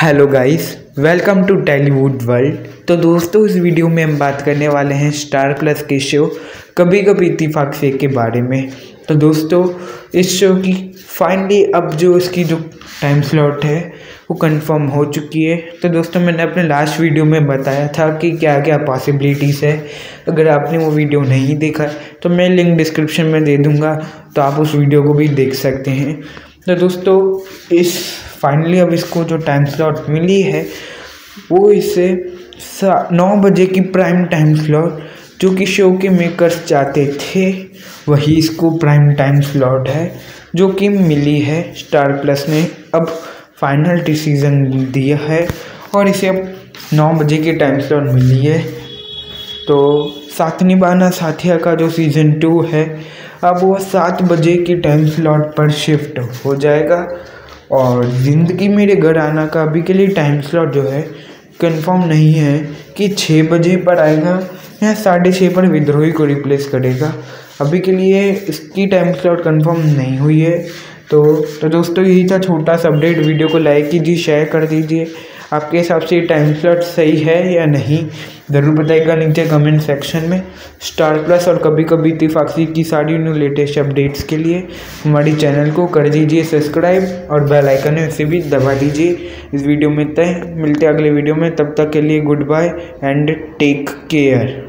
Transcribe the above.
Hello guys, welcome to Tollywood world. तो दोस्तों, इस वीडियो में हम बात करने वाले हैं स्टार प्लस के शो कभी कभी इत्तेफाक से के बारे में। तो दोस्तों, इस शो की फाइनली अब जो इसकी जो टाइम स्लॉट है वो कंफर्म हो चुकी है। तो दोस्तों, मैंने अपने लास्ट वीडियो में बताया था कि क्या क्या पॉसिबिलिटीज़ है। अगर आपने वो वीडियो नहीं देखा तो मैं लिंक डिस्क्रिप्शन में दे दूँगा, तो आप उस वीडियो को भी देख सकते हैं। तो दोस्तों, इस फाइनली अब इसको जो टाइम स्लॉट मिली है वो इसे 9 बजे की प्राइम टाइम स्लॉट, जो कि शो के मेकर्स चाहते थे वही इसको प्राइम टाइम स्लॉट है जो कि मिली है। स्टार प्लस ने अब फाइनल डिसीज़न दिया है और इसे अब 9 बजे की टाइम स्लॉट मिली है। तो साथ निभाना साथिया का जो सीज़न 2 है अब वो 7 बजे की टाइम स्लॉट पर शिफ्ट हो जाएगा। और ज़िंदगी मेरे घर आना का अभी के लिए टाइम स्लॉट जो है कंफर्म नहीं है कि 6 बजे पर आएगा या 6:30 पर विद्रोही को रिप्लेस करेगा। अभी के लिए इसकी टाइम स्लॉट कंफर्म नहीं हुई है। तो दोस्तों, यही था छोटा सा अपडेट। वीडियो को लाइक कीजिए, शेयर कर दीजिए। आपके हिसाब से टाइम स्लॉट सही है या नहीं, ज़रूर बताइएगा नीचे कमेंट सेक्शन में। स्टार प्लस और कभी कभी इत्तेफाक की सारी न्यू लेटेस्ट अपडेट्स के लिए हमारे चैनल को कर दीजिए सब्सक्राइब और बेल आइकन है उसे भी दबा दीजिए। इस वीडियो में तय मिलते हैं अगले वीडियो में, तब तक के लिए goodbye and take care.